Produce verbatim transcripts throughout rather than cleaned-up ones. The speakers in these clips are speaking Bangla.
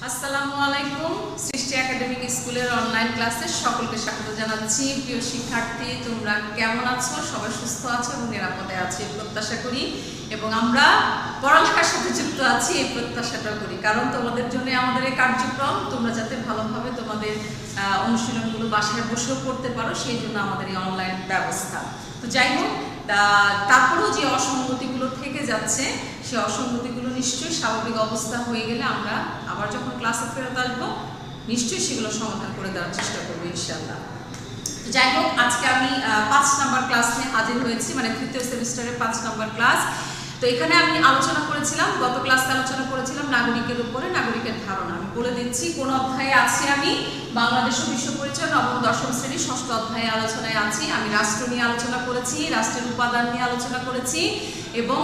আসসালামু আলাইকুম। সৃষ্টি একাডেমিক স্কুলের অনলাইন ক্লাসে সকলকে স্বাগত জানাচ্ছি। প্রিয় শিক্ষার্থী, তোমরা কেমন আছো? সবাই সুস্থ আছো এবং নিরাপদে আছো প্রত্যাশা করি, এবং আমরা পড়ালেখার সাথে যুক্ত আছি এই প্রত্যাশাটা করি, কারণ তোমাদের জন্য আমাদের এই কার্যক্রম তোমরা যাতে ভালোভাবে তোমাদের অনুশীলনগুলো বাসায় বসেও করতে পারো, সেই জন্য আমাদের এই অনলাইন ব্যবস্থা। তো যাই হোক, তারপরেও যে অসঙ্গতিগুলো থেকে যাচ্ছে সেই অসঙ্গতিগুলো নিশ্চয়ই স্বাভাবিক অবস্থা হয়ে গেলে আমরা আবার যখন ক্লাসে ফেরত আসবো নিশ্চয়ই সেগুলো সমাধান করে দেওয়ার চেষ্টা করবো ইনশাআল্লাহ। যাই হোক, আজকে আমি পাঁচ নাম্বার ক্লাস নিয়ে হাজির হয়েছি, মানে তৃতীয় সেমিস্টারের পাঁচ নাম্বার ক্লাস। তো এখানে আমি আলোচনা করেছিলাম, গত ক্লাসে আলোচনা করেছিলাম নাগরিকের উপরে, নাগরিকের ধারণা। আমি বলে দিচ্ছি কোন অধ্যায়ে আছি আমি। বাংলাদেশ ও বিশ্ব পরিচয় নবম দশম শ্রেণী ষষ্ঠ অধ্যায়ে আলোচনায় আছি। আমি রাষ্ট্র নিয়ে আলোচনা করেছি, রাষ্ট্রের উপাদান নিয়ে আলোচনা করেছি এবং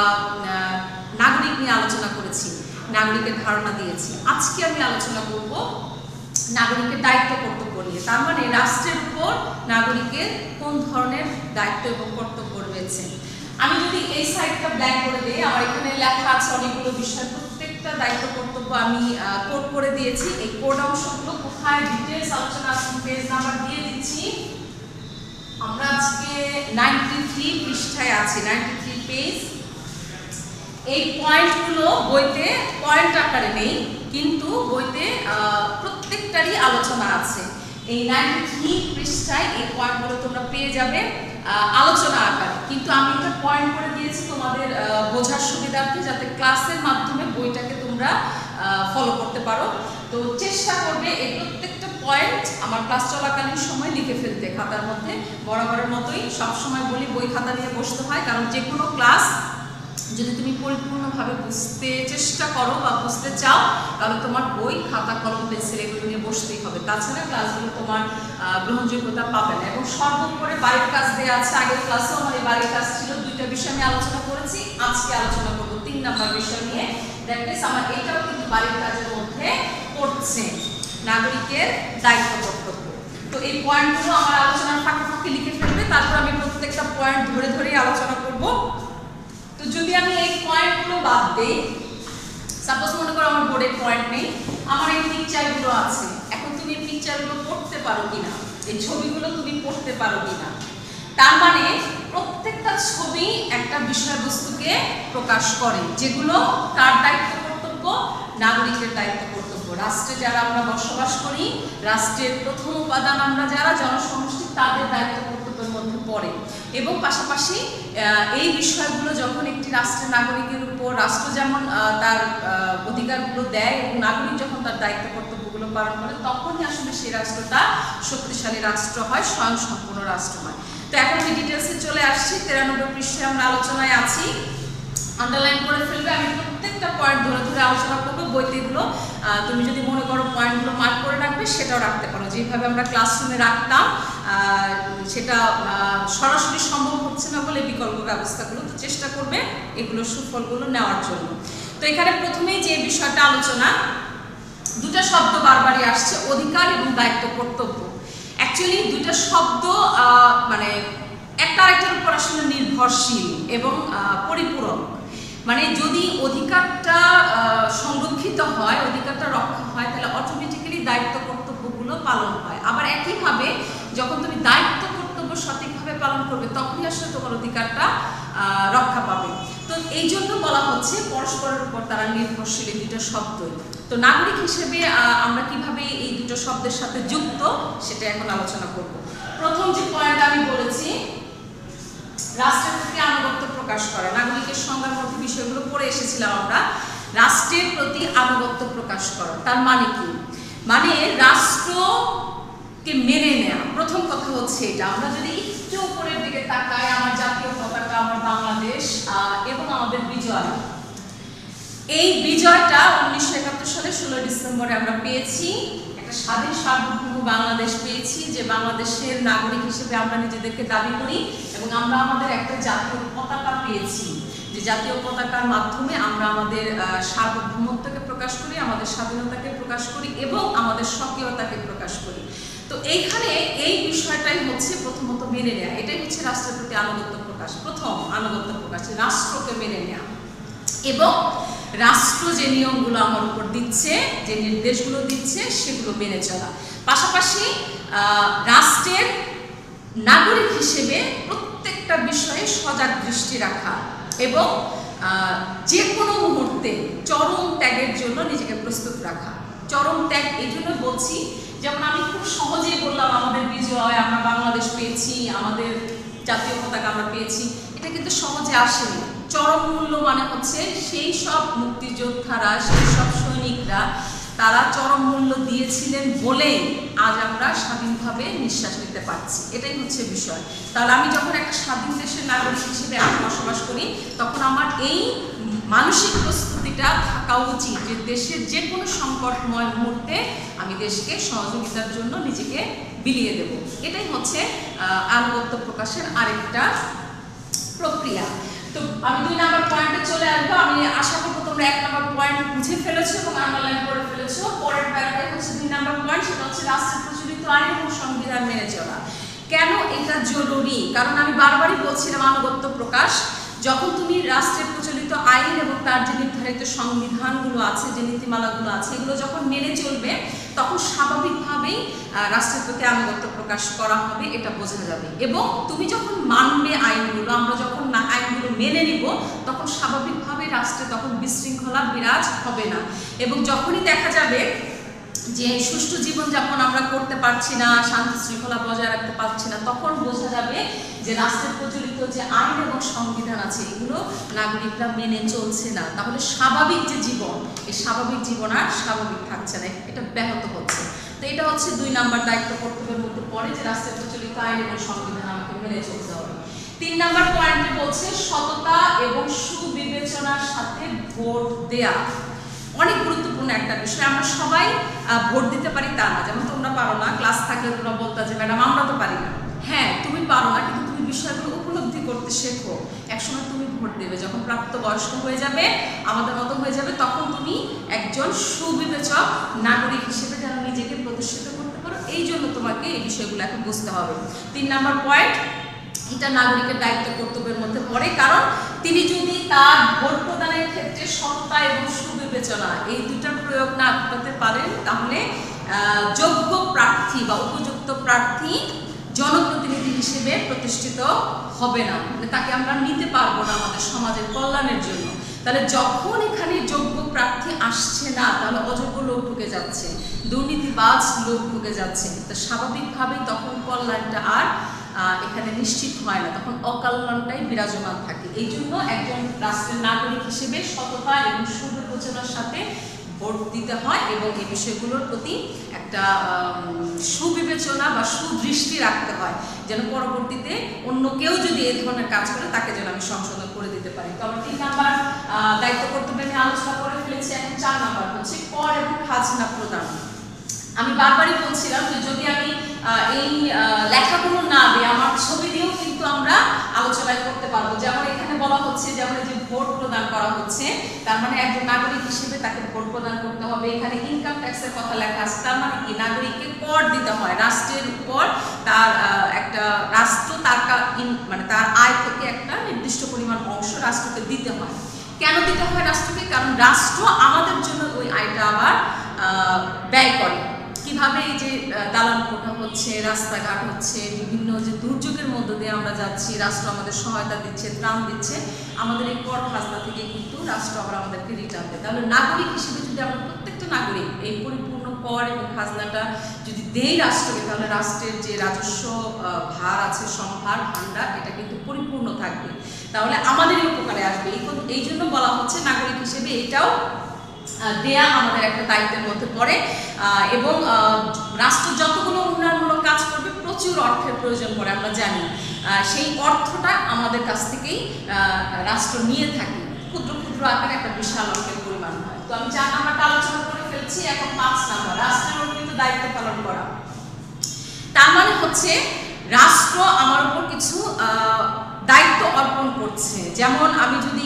নাগরিক নিয়ে আলোচনা করেছি, নাগরিকের ধারণা দিয়েছি। আজকে আমি আলোচনা করব নাগরিকের দায়িত্ব কর্তব্য নিয়ে। তার মানে রাষ্ট্রের উপর নাগরিকের কোন ধরনের দায়িত্ব এবং কর্তব্য রয়েছে। আমি যদি এই সাইডটা ব্ল্যাক করে দিই, আমার এখানে লেখা আছে অনেকগুলো বিষয়, প্রত্যেকটা দায়িত্ব কর্তব্য আমি কোড করে দিয়েছি। এই কোড অংশগুলো কোথায় ডিটেইলস আলোচনা আছে, পেজ নাম্বার দিয়ে দিচ্ছি। আমরা আজকে তিরানব্বই পৃষ্ঠায় আছি, তিরানব্বই পেজ। এই পয়েন্টগুলো বইতে পয়েন্ট আকারে নেই, কিন্তু বইতে প্রত্যেকটারই আলোচনা আছে। এই তিরানব্বই পৃষ্ঠায় এই পয়েন্টগুলো তোমরা পেয়ে যাবে আলোচনা আকারে, কিন্তু আমি এটা পয়েন্ট করে দিয়েছি তোমাদের বোঝার সুবিধার্থে, যাতে ক্লাসের মাধ্যমে বইটাকে তোমরা ফলো করতে পারো। তো চেষ্টা করবে এই প্রত্যেকটা পয়েন্ট আমার ক্লাস চলাকালীন সময় লিখে ফেলতে খাতার মধ্যে। বরাবরের মতোই সবসময় বলি বই খাতা নিয়ে বসতে হয়, কারণ যে কোনো ক্লাস যদি তুমি পরিপূর্ণভাবে বুঝতে চেষ্টা করো বা বুঝতে চাও, তাহলে তোমার বই খাতা কলম পেন্সিল এগুলো নিয়ে বসতেই হবে, তাছাড়া ক্লাসগুলো তোমার গ্রহণযোগ্যতা পাবে না। এবং সর্বোপরি বাড়ির কাজ দেওয়া আছে। আগের ক্লাসেও আমার এই বাড়ির কাজ ছিল, দুইটা বিষয় আমি আলোচনা করেছি। আজকে আলোচনা করবো তিন নাম্বার বিষয় নিয়ে। দ্যাট মিনস আমার এটাও কিন্তু বাড়ির কাজের মধ্যে পড়ছে, নাগরিকের দায়িত্ব কর্তব্য। তো এই পয়েন্টগুলো আমার আলোচনার ফাঁকে ফাঁকে লিখে ফেলবে, তারপর আমি প্রত্যেকটা পয়েন্ট ধরে ধরেই আলোচনা করব। তো যদি আমি এই পয়েন্টগুলো বাদ দেই, সাপোজ মনে করো আমার বোর্ডে পয়েন্ট নেই, আমার এই পিকচারগুলো আছে। এখন তুমি এই পিকচারগুলো পড়তে পারো কিনা, এই ছবিগুলো তুমি পড়তে পারো কিনা, তার মানে প্রত্যেকটা ছবি একটা বিষয়বস্তুকে প্রকাশ করে, যেগুলো তার দায়িত্ব কর্তব্য, নাগরিকের দায়িত্ব কর্তব্য। রাষ্ট্রে যারা আমরা বসবাস করি, রাষ্ট্রের প্রথম উপাদান আমরা যারা জনসমষ্টি, তাদের দায়িত্ব কর্তব্যের মধ্যে পড়ে। এবং পাশাপাশি এই বিষয়গুলো যখন একটি রাষ্ট্রের নাগরিকের উপর রাষ্ট্র যেমন তার অধিকারগুলো দেয় এবং নাগরিক যখন তার দায়িত্ব কর্তব্যগুলো পালন করে, তখনই আসলে সেই রাষ্ট্রটা শক্তিশালী রাষ্ট্র হয়, স্বয়ং সম্পূর্ণ রাষ্ট্র হয়। তো এখন আমি ডিটেলসে চলে আসছি। তিরানব্বই পৃষ্ঠায় আমরা আলোচনায় আছি, আন্ডারলাইন করে ফেলবে। আমি প্রত্যেকটা পয়েন্ট ধরে ধরে আলোচনা করবো। বইতে এগুলো তুমি যদি মনে করো পয়েন্টগুলো মার্ক করে রাখবে, সেটাও রাখতে পারো। যেভাবে আমরা ক্লাসরুমে রাখতাম, সেটা সরাসরি সম্ভব হচ্ছে না বলে বিকল্প ব্যবস্থাগুলো, তো চেষ্টা করবে এগুলো সুফলগুলো নেওয়ার জন্য। তো এখানে প্রথমেই যে বিষয়টা আলোচনা, দুটা শব্দ বারবারই আসছে, অধিকার এবং দায়িত্ব কর্তব্য। অ্যাকচুয়ালি দুটা শব্দ মানে একটা আরেকটার উপর আসলে নির্ভরশীল এবং পরিপূরক। মানে যদি অধিকারটা সংরক্ষিত হয়, অধিকারটা রক্ষা হয়, তাহলে অটোমেটিক্যালি দায়িত্ব কর্তব্যগুলো পালন হয়। আবার একইভাবে যখন তুমি দায়িত্ব কর্তব্য সঠিকভাবে পালন করবে, তখনই আসলে তোমার অধিকারটা রক্ষা পাবে। তো এই জন্য বলা হচ্ছে পরস্পরের উপর তারা নির্ভরশীল এই দুটো শব্দই। তো নাগরিক হিসেবে আমরা কিভাবে এই দুটো শব্দের সাথে যুক্ত, সেটা এখন আলোচনা করব। প্রথম যে পয়েন্ট আমি বলেছি, রাষ্ট্রের প্রতি আনুগত্য প্রকাশ করা। নাগরিকের সংজ্ঞার মধ্যে বিষয়গুলো পড়ে এসেছিলাম আমরা। রাষ্ট্রের প্রতি আনুগত্য প্রকাশ করা তার মানে কি? মানে রাষ্ট্রকে মেনে নেওয়া। প্রথম কথা হচ্ছে এটা। আমরা যদি একটু উপরের দিকে তাকাই, আমার জাতীয় পতাকা, আমার বাংলাদেশ এবং আমাদের বিজয়, এই বিজয়টা উনিশশো একাত্তর সালে ষোলোই ডিসেম্বরে আমরা পেয়েছি। একটা স্বাধীন সার্বভৌম বাংলাদেশ পেয়েছি, যে বাংলাদেশের নাগরিক হিসেবে আমরা নিজেদেরকে দাবি করি, এবং আমরা আমাদের একটা জাতীয় পতাকা পেয়েছি, যে জাতীয় পতাকার মাধ্যমে আমরা আমাদের সার্বভৌমত্বকে প্রকাশ করি, আমাদের স্বাধীনতাকে প্রকাশ করি এবং আমাদের স্বকীয়তাকে প্রকাশ করি। তো এইখানে এই বিষয়টাই হচ্ছে প্রথমত মেনে নেওয়া। এটাই হচ্ছে রাষ্ট্রের প্রতি আনুগত্য প্রকাশ। প্রথম আনুগত্য প্রকাশ রাষ্ট্রকে মেনে নেওয়া। এবং রাষ্ট্র যে নিয়মগুলো আমার উপর দিচ্ছে, যে নির্দেশগুলো দিচ্ছে, সেগুলো মেনে চলা। পাশাপাশি রাষ্ট্রের নাগরিক হিসেবে প্রত্যেকটা বিষয়ে সজাগ দৃষ্টি রাখা এবং যে কোনো মুহূর্তে চরম ত্যাগের জন্য নিজেকে প্রস্তুত রাখা। চরম ত্যাগ এই জন্য বলছি, যেমন আমি খুব সহজেই বললাম আমাদের বিজয়, আমরা বাংলাদেশ পেয়েছি, আমাদের জাতীয় পতাকা আমরা পেয়েছি, এটা কিন্তু সহজে আসেনি। চরম মূল্য মানে হচ্ছে সেই সব মুক্তিযোদ্ধারা, সেই সব সৈনিকরা, তারা চরম মূল্য দিয়েছিলেন বলেই আজ আমরা স্বাধীনভাবে নিঃশ্বাস নিতে পারছি। এটাই হচ্ছে বিষয়। তাহলে আমি যখন একটা স্বাধীন দেশের নাগরিক হিসেবে আমি বসবাস করি, তখন আমার এই মানসিক প্রস্তুতিটা থাকা উচিত যে দেশের যে কোনো সংকটময় মুহূর্তে আমি দেশকে সহযোগিতার জন্য নিজেকে বিলিয়ে দেব। এটাই হচ্ছে আনুগত্য প্রকাশের আরেকটা প্রক্রিয়া। তো আমি দুই নাম্বার পয়েন্টে চলে আসবো। আমি আশা করবো তোমরা এক নাম্বার পয়েন্ট বুঝে ফেলেছো এবং আন্ডারলাইন করে ফেলেছো। পরের প্যারাটাই হচ্ছে দুই নাম্বার পয়েন্ট, সেটা হচ্ছে রাষ্ট্রের প্রচলিত আইন এবং সংবিধান মেনে চলা। কেন এটা জরুরি? কারণ আমি বারবারই বলছিলাম আনুগত্য প্রকাশ, যখন তুমি রাষ্ট্রের প্রচলিত আইন এবং তার যে নির্ধারিত সংবিধানগুলো আছে, যে নীতিমালাগুলো আছে, এগুলো যখন মেনে চলবে, তখন স্বাভাবিকভাবেই রাষ্ট্রের প্রতি আনুগত্য প্রকাশ করা হবে, এটা বোঝা যাবে। এবং তুমি যখন মানবে আইনগুলো, আমরা যখন না আইনগুলো মেনে নিব, তখন স্বাভাবিকভাবে রাষ্ট্রে তখন বিশৃঙ্খলা বিরাজ হবে না। এবং যখনই দেখা যাবে যে সুষ্ঠু জীবনযাপন আমরা করতে পারছি না, শান্তি শৃঙ্খলা বজায় রাখতে পারছি না, তখন বোঝা যাবে যে রাষ্ট্রের প্রচলিত যে আইন এবং সংবিধান আছে, এগুলো নাগরিকরা মেনে চলছে না। তাহলে স্বাভাবিক যে জীবন, এই স্বাভাবিক জীবন আর স্বাভাবিক থাকছে না, এটা ব্যাহত হচ্ছে। তো এটা হচ্ছে দুই নাম্বার দায়িত্ব কর্তব্যের মধ্যে পড়ে যে রাষ্ট্রের প্রচলিত আইন এবং সংবিধান আমাকে মেনে চলতে হবে। তিন নাম্বার পয়েন্টে বলছে সততা এবং সুবিবেচনার সাথে ভোট দেয়া। অনেক গুরুত্বপূর্ণ একটা বিষয়। আমরা সবাই ভোট দিতে পারি তা না, যেমন তোমরা পারো না, ক্লাস থাকলে তোমরা বলতা যে ম্যাডাম আমরা তো পারি না। হ্যাঁ, তুমি পারো না, কিন্তু তুমি বিষয়গুলো উপলব্ধি করতে শেখো। একসময় তুমি ভোট দেবে, যখন প্রাপ্তবয়স্ক হয়ে যাবে, আমাদের মতো হয়ে যাবে, তখন তুমি একজন সুবিবেচক নাগরিক হিসেবে যেন নিজেকে প্রতিষ্ঠিত করতে পারো। এই জন্য তোমাকে এই বিষয়গুলো এখন বুঝতে হবে। তিন নাম্বার পয়েন্ট, এটা নাগরিকের দায়িত্ব কর্তব্যের মধ্যে পড়ে, কারণ তিনি যদি তার ভোট প্রদানের ক্ষেত্রে সততা এবং সুবিবেচনা এই দুটার প্রয়োগ না করতে পারেন, তাহলে যোগ্য প্রার্থী বা উপযুক্ত প্রার্থী জনপ্রতিনিধি হিসেবে প্রতিষ্ঠিত হবে না, তাকে আমরা নিতে পারবো না আমাদের সমাজের কল্যাণের জন্য। তাহলে যখন এখানে যোগ্য প্রার্থী আসছে না, তাহলে অযোগ্য লোক ঢুকে যাচ্ছে, দুর্নীতিবাজ লোক ঢুকে যাচ্ছে, তো স্বাভাবিকভাবেই তখন কল্যাণটা আর এখানে নিশ্চিত হয় না, তখন অকল্যাণটাই বিরাজমান থাকে। এই জন্য একজন রাষ্ট্রের নাগরিক হিসেবে সততা এবং সুবিবেচনার সাথে ভোট দিতে হয় এবং এই বিষয়গুলোর প্রতি একটা সুবিবেচনা বা সুদৃষ্টি রাখতে হয়, যেন পরবর্তীতে অন্য কেউ যদি এই ধরনের কাজ করে তাকে যেন আমি সংশোধন করে দিতে পারি। তো আমরা তিন নাম্বার দায়িত্ব কর্তব্য নিয়ে আলোচনা করে ফেলেছি। এখন চার নাম্বার হচ্ছে কর এবং খাজনা প্রদান। আমি বারবারই বলছিলাম যে যদি আমি এই লেখাগুলো না দিই, আমার ছবি দিয়েও কিন্তু আমরা আলোচনায় করতে পারবো। যেমন এখানে বলা হচ্ছে, যেমন যে ভোট প্রদান করা হচ্ছে, তার মানে একজন নাগরিক হিসেবে তাকে ভোট প্রদান করতে হবে। এখানে ইনকাম ট্যাক্সের কথা লেখা আছে, তার মানে কি নাগরিককে কর দিতে হয়, রাষ্ট্রের উপর তার একটা রাষ্ট্র তার মানে তার আয় থেকে একটা নির্দিষ্ট পরিমাণ অংশ রাষ্ট্রকে দিতে হয়। কেন দিতে হয় রাষ্ট্রকে? কারণ রাষ্ট্র আমাদের জন্য ওই আয়টা আবার ব্যয় করে। কিভাবে এই যে দালান কোঠা হচ্ছে, রাস্তাঘাট হচ্ছে, বিভিন্ন যে দুর্যোগের মধ্য দিয়ে আমরা যাচ্ছি, রাষ্ট্র আমাদের সহায়তা দিচ্ছে, ত্রাণ দিচ্ছে, আমাদের এই কর খাজনা থেকে কিন্তু রাষ্ট্র আবার আমাদেরকে রিটার্ন দেয়। তাহলে নাগরিক হিসেবে যদি আমরা প্রত্যেকটা নাগরিক এই পরিপূর্ণ কর এবং খাজনাটা যদি দেই রাষ্ট্রকে, তাহলে রাষ্ট্রের যে রাজস্ব ভার আছে, সম্ভার ভাণ্ডার, এটা কিন্তু পরিপূর্ণ থাকবে, তাহলে আমাদেরই উপকারে আসবে। এই জন্য বলা হচ্ছে নাগরিক হিসেবে এটাও দেয়া আমাদের একটা দায়িত্বের মধ্যে পড়ে। এবং রাষ্ট্র যতগুলো উন্নয়নমূলক কাজ করবে প্রচুর অর্থের প্রয়োজন পড়ে, আমরা জানি। সেই অর্থটা আমাদের কাছ থেকেই রাষ্ট্র নিয়ে থাকে, ক্ষুদ্র ক্ষুদ্র আকারে একটা বিশাল অঙ্কের পরিমাণ হয়। তো আমি চার নাম্বারটা আলোচনা করে ফেলছি। এখন পাঁচ নাম্বার, রাষ্ট্রের অর্পিত দায়িত্ব পালন করা। তার মানে হচ্ছে রাষ্ট্র আমার উপর কিছু দায়িত্ব অর্পণ করছে। যেমন আমি যদি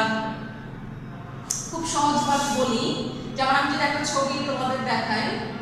খুব সহজভাবে বলি, যেমন আমি যদি একটা ছবি তোমাদের দেখাই,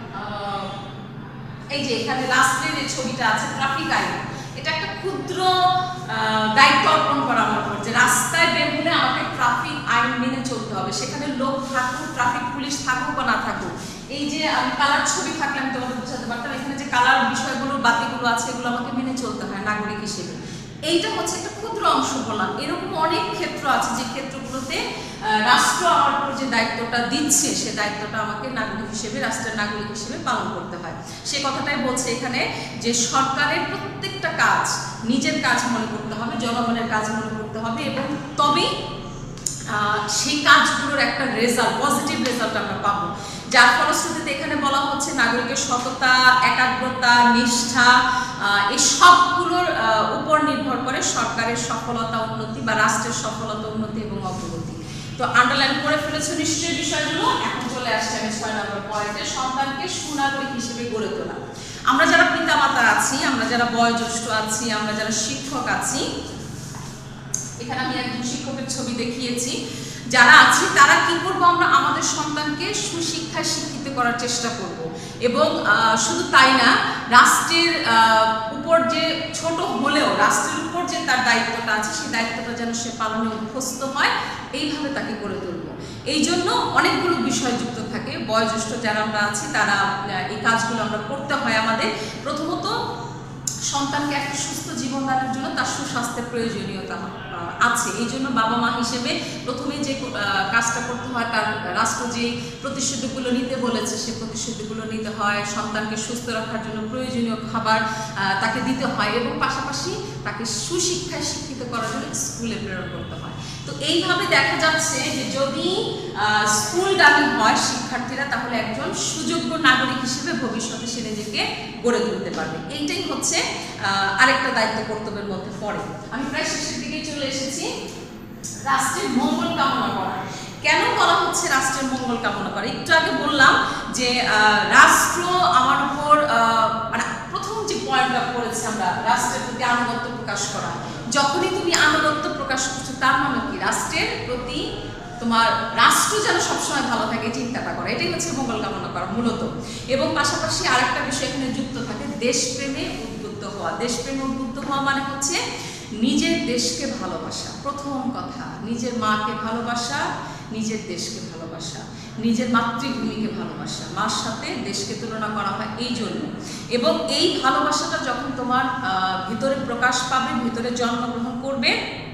এই যে এখানে লাস্টের যে ছবিটা আছে ট্রাফিক আইন, এটা একটা ক্ষুদ্র দায়িত্ব অর্পণ করা আমার উপর, যে রাস্তায় বের হলে আমাকে ট্রাফিক আইন আইন মেনে চলতে হবে, সেখানে লোক থাকুক, ট্রাফিক পুলিশ থাকুক বা না থাকুক। এই যে আমি কালার ছবি থাকলে আমি তোমাদের বোঝাতে পারতাম, এখানে যে কালার বিষয়গুলো বাতিগুলো আছে এগুলো আমাকে মেনে চলতে হয় নাগরিক হিসেবে। এইটা হচ্ছে একটা ক্ষুদ্র অংশ বললাম, এরকম অনেক ক্ষেত্র আছে যে ক্ষেত্রগুলোতে রাষ্ট্র আমার উপর যে দায়িত্বটা দিচ্ছে সে দায়িত্বটা আমাকে নাগরিক হিসেবে, রাষ্ট্রের নাগরিক হিসেবে পালন করতে হয়। সে কথাটাই বলছে এখানে যে সরকারের প্রত্যেকটা কাজ নিজের কাজ মনে করতে হবে, জনগণের কাজ মনে করতে হবে, এবং তবেই সেই কাজগুলোর একটা রেজাল্ট, পজিটিভ রেজাল্ট আমরা পাবো। যার ফলশ্রুতিতে এখানে বলা হচ্ছে নাগরিকের সততা, একাগ্রতা, নিষ্ঠা, এই সবগুলোর উপর নির্ভর করে সরকারের সফলতা, উন্নতি বা রাষ্ট্রের সফলতা, উন্নতি এবং অগ্রগতি। তো আন্ডারলাইন করে ফেলেছো নিশ্চয়ই বিষয়গুলো। এখন চলে আসছে আমি ছয় নম্বর পয়েন্টে, সন্তানকে সুনাগরিক হিসেবে গড়ে তোলা। আমরা যারা পিতামাতা আছি, আমরা যারা বয়োজ্যেষ্ঠ আছি, আমরা যারা শিক্ষক আছি, এখানে আমি একজন শিক্ষকের ছবি দেখিয়েছি, যারা আছি তারা কি করবো, আমরা আমাদের সন্তানকে সুশিক্ষায় শিক্ষিত করার চেষ্টা করব। এবং শুধু তাই না, রাষ্ট্রের উপর যে ছোট হলেও রাষ্ট্রের উপর যে তার দায়িত্বটা আছে সেই দায়িত্বটা যেন সে পালনে অভ্যস্ত হয়, এইভাবে তাকে গড়ে তুলব। এই জন্য অনেকগুলো বিষয় যুক্ত থাকে। বয়োজ্যেষ্ঠ যারা আমরা আছি তারা এই কাজগুলো আমরা করতে হয় আমাদের। প্রথমত সন্তানকে একটা সুস্থ জীবনদানের জন্য তার সুস্বাস্থ্যের প্রয়োজনীয়তা আছে। এই জন্য বাবা মা হিসেবে প্রথমে যে কাজটা করতে হয়, তার রাষ্ট্র যে প্রতিশ্রুতিগুলো নিতে বলেছে সে প্রতিশ্রুতিগুলো নিতে হয়, সন্তানকে সুস্থ রাখার জন্য প্রয়োজনীয় খাবার তাকে দিতে হয়, এবং পাশাপাশি তাকে সুশিক্ষায় শিক্ষিত করার জন্য স্কুলে প্রেরণ করতে হয়। তো এইভাবে দেখা যাচ্ছে যে যদি স্কুলগামী হয় শিক্ষার্থীরা, তাহলে একজন সুযোগ্য নাগরিক হিসেবে ভবিষ্যতে সে নিজেকে গড়ে তুলতে পারবে। এইটাই হচ্ছে আরেকটা দায়িত্ব কর্তব্যের মধ্যে পড়ে। আমি প্রায় শেষের দিকেই চলে এসেছি। রাষ্ট্রের মঙ্গল কামনা করা। কেন বলা হচ্ছে রাষ্ট্রের মঙ্গল কামনা করা? একটু আগে বললাম যে রাষ্ট্র আমার উপর, মানে প্রথম যে পয়েন্টটা পড়েছি আমরা, রাষ্ট্রের প্রতি আনুগত্য প্রকাশ করা। যখনই তুমি আনুগত্য প্রকাশ করছো তার মানে কি রাষ্ট্রের প্রতি তোমার, রাষ্ট্র যেন সবসময় ভালো থাকে চিন্তাটা করা, এটাই হচ্ছে মঙ্গল কামনা করা মূলত। এবং পাশাপাশি আরেকটা বিষয় এখানে যুক্ত থাকে, দেশপ্রেমে উদ্বুদ্ধ হওয়া। দেশপ্রেমে উদ্বুদ্ধ হওয়া মানে হচ্ছে নিজের দেশকে ভালোবাসা। প্রথম কথা, নিজের মাকে ভালোবাসা, নিজের দেশকে ভালোবাসা, নিজের মাতৃভূমিকে ভালোবাসা। মার সাথে দেশকে তুলনা করা হয় এই জন্য। এবং এই ভালোবাসাটা যখন তোমার ভিতরে প্রকাশ পাবে, ভিতরে জন্মগ্রহণ করবে,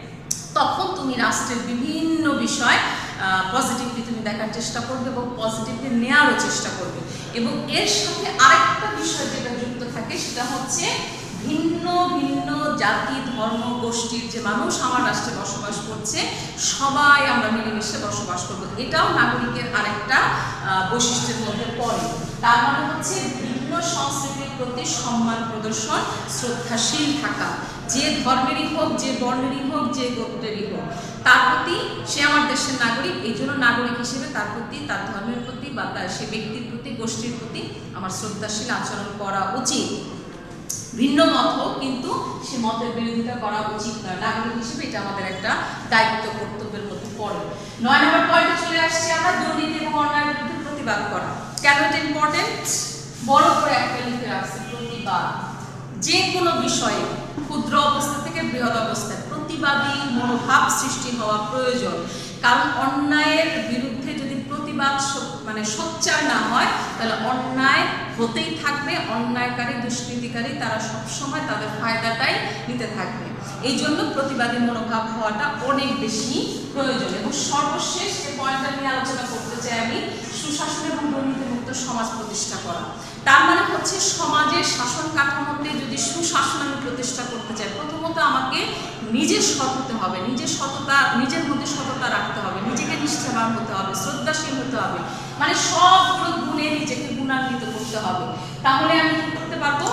তখন তুমি রাষ্ট্রের বিভিন্ন বিষয় পজিটিভলি তুমি দেখার চেষ্টা করবে এবং পজিটিভলি নেওয়ারও চেষ্টা করবে। এবং এর সাথে আরেকটা বিষয় যেটা যুক্ত থাকে সেটা হচ্ছে ভিন্ন ভিন্ন জাতি, ধর্ম, গোষ্ঠীর যে মানুষ আমার রাষ্ট্রে বসবাস করছে, সবাই আমরা মিলেমিশে বসবাস করবো। এটাও নাগরিকের আরেকটা বৈশিষ্ট্যের মধ্যে পড়ে। তার মানে হচ্ছে ভিন্ন সংস্কৃতির প্রতি সম্মান প্রদর্শন, শ্রদ্ধাশীল থাকা। যে ধর্মেরই হোক, যে বর্ণেরই হোক, যে গোত্রেরই হোক, তার প্রতি সে আমার দেশের নাগরিক। এই জন্য নাগরিক হিসেবে তার প্রতি, তার ধর্মের প্রতি বা তার সে ব্যক্তির প্রতি, গোষ্ঠীর প্রতি আমার শ্রদ্ধাশীল আচরণ করা উচিত। ভিন্ন মত হোক, কিন্তু সে মতের বিরোধিতা করা উচিত নয়। নাগরিক হিসেবে এটা আমাদের একটা দায়িত্ব কর্তব্যের মধ্যে পড়ে। নয় নম্বর পয়েন্টে চলে আসছি আমরা, দুর্নীতি এবং অন্যায়ের বিরুদ্ধে প্রতিবাদ করা। কেন এটা ইম্পর্টেন্ট? বড় করে একটা লিখে রাখছে, প্রতিবাদ। যে কোনো বিষয়ে ক্ষুদ্র অবস্থা থেকে বৃহৎ অবস্থায় প্রতিবাদী মনোভাব সৃষ্টি হওয়া প্রয়োজন। কারণ অন্যায়ের বিরুদ্ধে যদি প্রতিবাদ মানে সোচ্চার না হয় তাহলে অন্যায় হতেই থাকবে। অন্যায়কারী, দুষ্কৃতিকারী তারা সবসময় তাদের ফায়দাটাই নিতে থাকবে। এই জন্য প্রতিবাদী মনোভাব হওয়াটা অনেক বেশি প্রয়োজন। এবং সর্বশেষ যে পয়েন্টটা নিয়ে আলোচনা করতে চাই আমি, সুশাসন এবং দুর্নীতিমুক্ত সমাজ প্রতিষ্ঠা করা। তার মানে হচ্ছে সমাজের শাসন কাঠামোতে যদি সুশাসন আমি প্রতিষ্ঠা করতে চাই, প্রথমত আমাকে নিজে সৎ হতে হবে, নিজের সততা, নিজের মধ্যে সততা রাখতে হবে, নিজেকে নিষ্ঠাবান হতে হবে, শ্রদ্ধাশীল হতে হবে, মানে সবগুলো গুণে নিজেকে গুণান্বিত করতে হবে। তাহলে আমি কি করতে পারবো?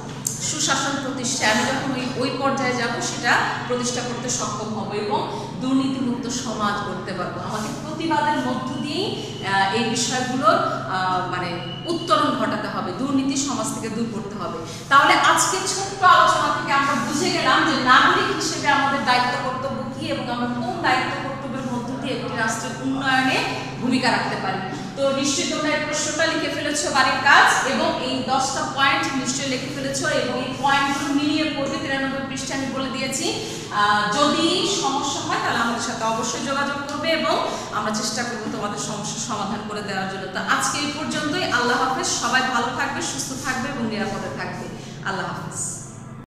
সুশাসন প্রতিষ্ঠা, আমি যখন ওই ওই পর্যায়ে যাব সেটা প্রতিষ্ঠা করতে সক্ষম হব এবং দুর্নীতিমুক্ত সমাজ করতে পারবো। আমাকে প্রতিবাদের মধ্য দিয়েই এই বিষয়গুলোর মানে উত্তরণ ঘটাতে হবে, দুর্নীতি সমাজ থেকে দূর করতে হবে। তাহলে আজকে ছোট্ট আলোচনা থেকে আমরা বুঝে গেলাম যে নাগরিক হিসেবে আমাদের দায়িত্ব কর্তব্য কি এবং আমরা কোন দায়িত্ব কর্তব্যের মধ্য দিয়ে একটি রাষ্ট্রের উন্নয়নে ভূমিকা রাখতে পারি। তো নিশ্চয়ই তোমরা এই প্রশ্নটা লিখে ফেলেছো বাড়ির কাজ এবং এই দশটা পয়েন্ট নিশ্চয়ই লিখে ফেলেছো এবং এই পয়েন্টগুলো মিলিয়ে পড়বে। তিরানব্বই পৃষ্ঠা আমি বলে দিয়েছি। যদি সমস্যা হয় তাহলে আমাদের সাথে অবশ্যই যোগাযোগ করবে এবং আমরা চেষ্টা করবো তোমাদের সমস্যার সমাধান করে দেওয়ার জন্য। তো আজকে এই পর্যন্তই। আল্লাহ হাফেজ। সবাই ভালো থাকবে, সুস্থ থাকবে এবং নিরাপদে থাকবে। আল্লাহ হাফেজ।